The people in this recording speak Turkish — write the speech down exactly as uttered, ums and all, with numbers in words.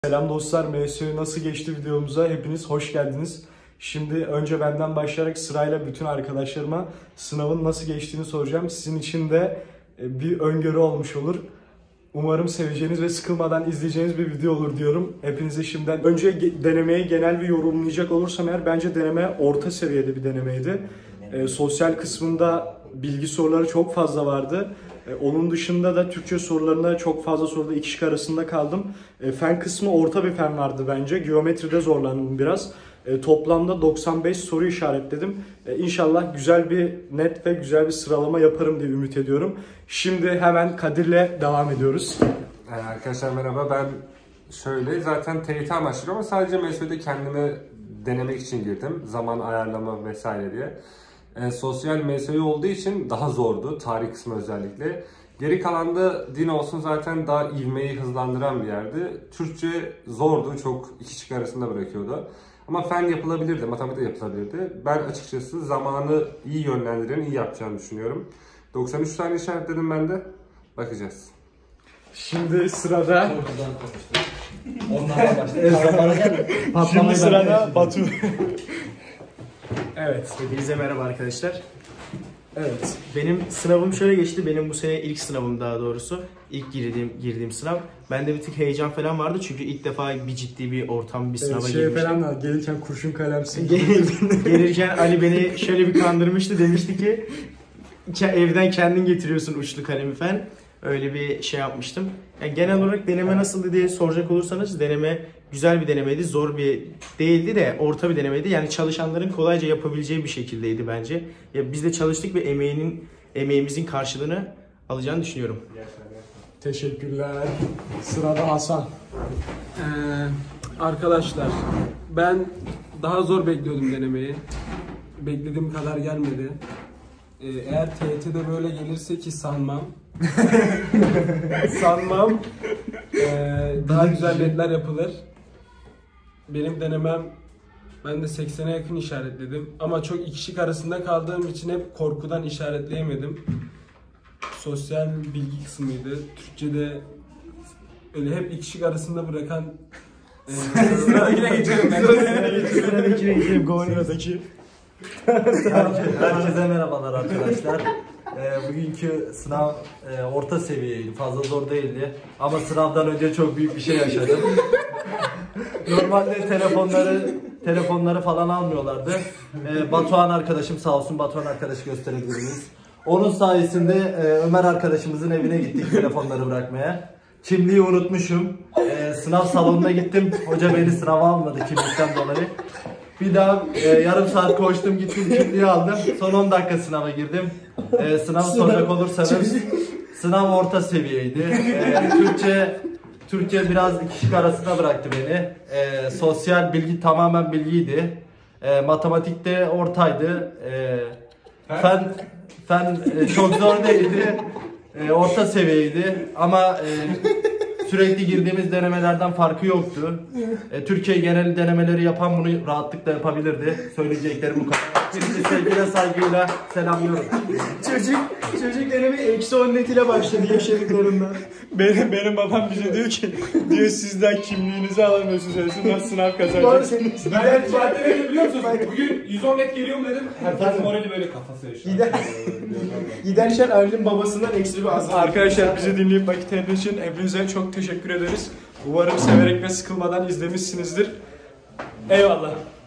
Selam dostlar, M S Ö nasıl geçti videomuza hepiniz hoş geldiniz. Şimdi önce benden başlayarak sırayla bütün arkadaşlarıma sınavın nasıl geçtiğini soracağım. Sizin için de bir öngörü olmuş olur. Umarım seveceğiniz ve sıkılmadan izleyeceğiniz bir video olur diyorum. Hepinize şimdiden. Önce denemeyi genel bir yorumlayacak olursam eğer bence deneme orta seviyede bir denemeydi. E, sosyal kısmında bilgi soruları çok fazla vardı. E, onun dışında da Türkçe sorularında çok fazla soruda iki şık arasında kaldım. E, fen kısmı orta bir fen vardı bence. Geometride zorlandım biraz. E, toplamda doksan beş soru işaretledim. E, İnşallah güzel bir net ve güzel bir sıralama yaparım diye ümit ediyorum. Şimdi hemen Kadir'le devam ediyoruz. Ee, arkadaşlar merhaba, ben şöyle zaten T Y T amaçlı ama sadece M S Ö'de kendimi denemek için girdim. Zaman ayarlama vesaire diye. Ee, sosyal M S Ö olduğu için daha zordu, tarih kısmı özellikle. Geri kalanda din olsun zaten daha ivmeyi hızlandıran bir yerdi. Türkçe zordu, çok iki şık arasında bırakıyordu. Ama fen yapılabilirdi, matematik yapılabilirdi. Ben açıkçası zamanı iyi yönlendiren, iyi yapacağını düşünüyorum. doksan üç tane işaretledim ben de. Bakacağız. Şimdi sırada Onlardan başlayalım. Şimdi sırada Batu. Evet, hepinize merhaba arkadaşlar. Evet, benim sınavım şöyle geçti. Benim bu sene ilk sınavım, daha doğrusu. İlk girdiğim girdiğim sınav. Bende bir tık heyecan falan vardı çünkü ilk defa bir ciddi bir ortam, bir sınava Evet, şey girmiştim. falan var, gelirken kurşun kalemsin. Gelirken Ali beni şöyle bir kandırmıştı, demişti ki evden kendin getiriyorsun uçlu kalemi falan. Öyle bir şey yapmıştım. Yani genel olarak deneme nasıldı diye soracak olursanız, deneme güzel bir denemeydi. Zor bir değildi de orta bir denemeydi. Yani çalışanların kolayca yapabileceği bir şekildeydi bence. Ya biz de çalıştık ve emeğinin emeğimizin karşılığını alacağını düşünüyorum. Teşekkürler. Sırada Hasan. Ee, arkadaşlar, ben daha zor bekliyordum denemeyi. Beklediğim kadar gelmedi. Ee, eğer T Y T'de böyle gelirse, ki sanmam. sanmam. Ee, daha güzel netler yapılır. Benim denemem, ben de seksene yakın işaretledim. Ama çok iki şık arasında kaldığım için hep korkudan işaretleyemedim. Sosyal bilgi kısmıydı. Türkçe'de öyle hep iki şık arasında bırakan e, sıradakine geçelim. Sıradakine geçelim. Sıradaki. Herkese merhabalar arkadaşlar. Ee, bugünkü sınav e, orta seviyeydi, fazla zor değildi. Ama sınavdan önce çok büyük bir şey yaşadım. Normalde telefonları telefonları falan almıyorlardı. Ee, Batuhan arkadaşım sağ olsun, Batuhan arkadaşı gösterebilir miyiz? Onun sayesinde e, Ömer arkadaşımızın evine gittik telefonları bırakmaya. Kimliği unutmuşum. Ee, sınav salonuna gittim. Hoca beni sınava almadı kimlikten dolayı. Bir daha e, yarım saat koştum, gittim kimliği aldım. Son on dakika sınava girdim. E, sınavı soracak olursanız sınav orta seviyeydi. E, Türkçe Türkçe biraz iki şık arasında bıraktı beni. E, sosyal bilgi tamamen bilgiydi. E, matematikte ortaydı. E, fen fen e, çok zor değildi. E, orta seviyeydi ama e, sürekli girdiğimiz denemelerden farkı yoktu. E, Türkiye genel denemeleri yapan bunu rahatlıkla yapabilirdi. Söyleyeceklerim bu kadar. Hepinizi sevgiyle, saygıyla selamlıyorum. Çocuk, çocuk deneme eksi on net ile başladı yaşadıklarından. Benim, benim babam bize diyor ki, diyor sizden kimliğinizi alamıyorsunuz, nasıl sınav kazanacaksınız. Ben zaten öyle biliyor musunuz? Bugün yüz on net geliyor mu dedim. Herkes morali böyle kafası yaşıyor. Gider, giderken Ali'nin babasından ekstra bir azar. Arkadaşlar bizi dinleyip vakit ayırdığınız için hepinize çok teşekkür ederiz. Umarım severek ve sıkılmadan izlemişsinizdir. Eyvallah.